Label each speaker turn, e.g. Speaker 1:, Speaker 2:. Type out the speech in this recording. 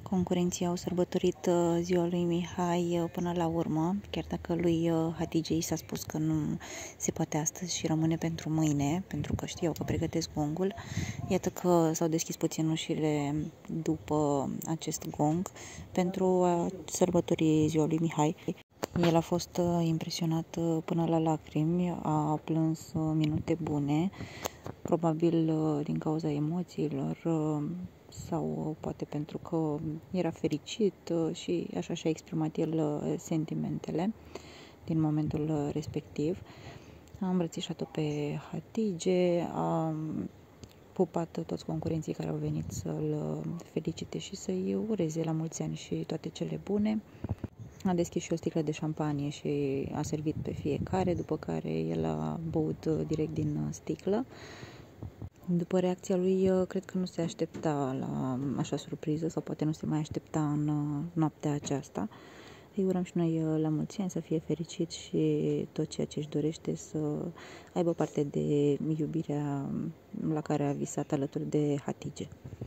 Speaker 1: Concurenții au sărbătorit ziua lui Mihai până la urmă, chiar dacă lui Hatice i s-a spus că nu se poate astăzi și rămâne pentru mâine, pentru că știau că pregătesc gongul. Iată că s-au deschis puțin ușile după acest gong pentru a sărbători ziua lui Mihai. El a fost impresionat până la lacrimi, a plâns minute bune, probabil din cauza emoțiilor sau poate pentru că era fericit și așa și-a exprimat el sentimentele din momentul respectiv. A îmbrățișat-o pe Hatice, a pupat toți concurenții care au venit să-l felicite și să-i ureze la mulți ani și toate cele bune. A deschis și o sticlă de șampanie și a servit pe fiecare, după care el a băut direct din sticlă. După reacția lui, cred că nu se aștepta la așa surpriză sau poate nu se mai aștepta în noaptea aceasta. Îi urăm și noi la mulți ani să fie fericit și tot ceea ce își dorește să aibă parte de iubirea la care a visat alături de Hatice.